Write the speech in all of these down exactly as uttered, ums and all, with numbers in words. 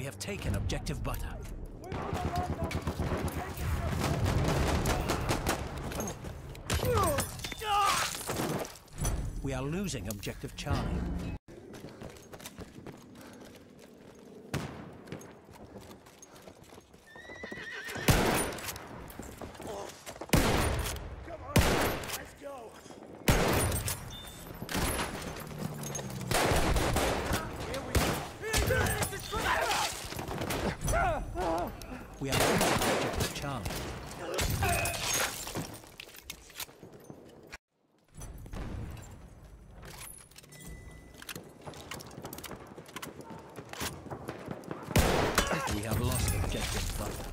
We have taken objective butter. We are losing objective Charlie. We are losing objective Charlie. We have lost objective butter.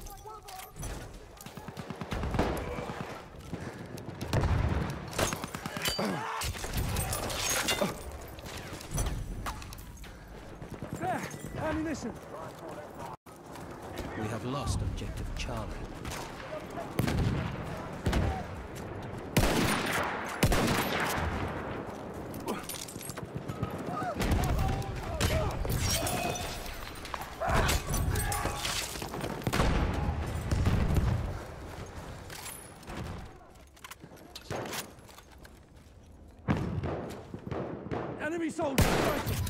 Ammunition. We have lost objective Charlie. Enemy soldiers fighting.